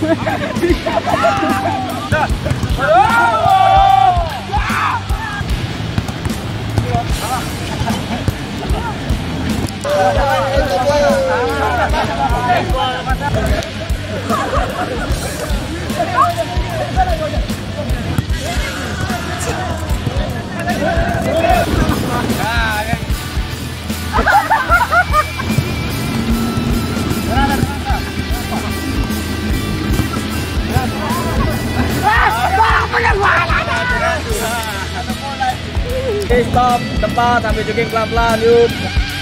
Oke, stop, tempat sambil jogging pelan-pelan, yuk.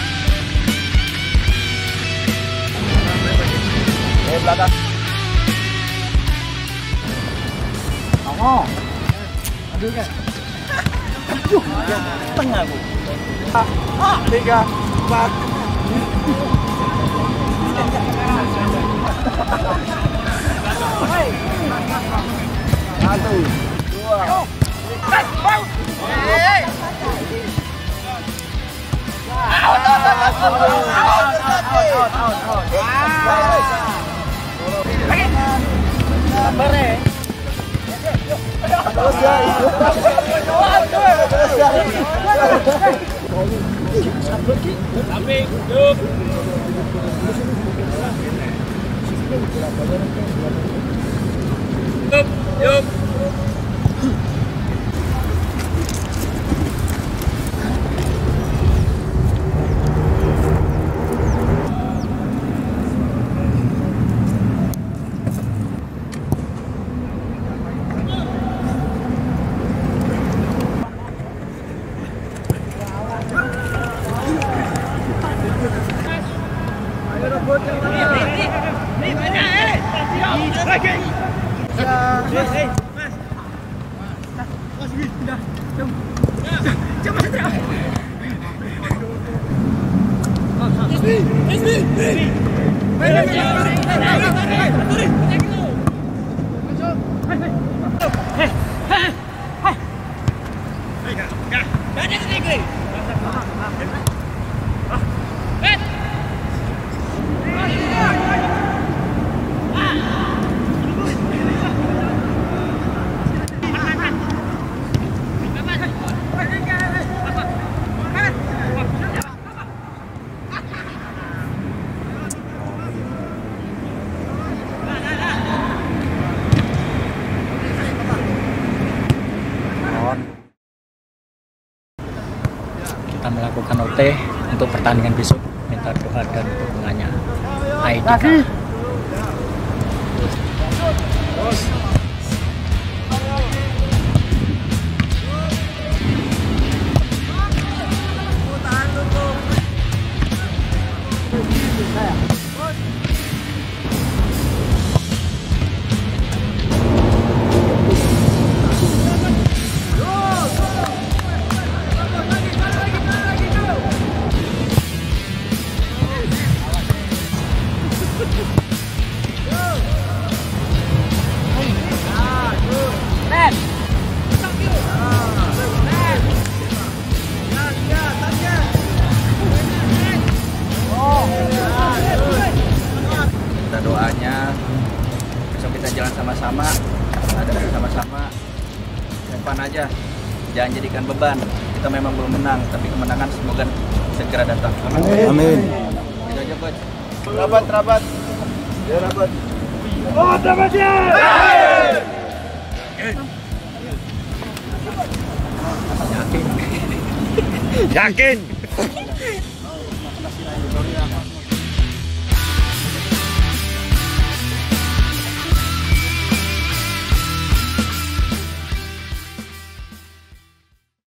Oke, belakang. Oh, aduh kan. Aduh, tengah bu. 3, 4. Satu, 2. Yuk. Kita melakukan OT untuk pertandingan besok, minta doa dan dukungannya. Aidika. Doanya besok kita jalan sama-sama, ada sama-sama, depan aja, jangan jadikan beban. Kita memang belum menang, tapi kemenangan semoga segera datang. Amin. Amin. Itu aja, Coach. Rabat. Ya, rabat. Oh, rabat ya. Yakin.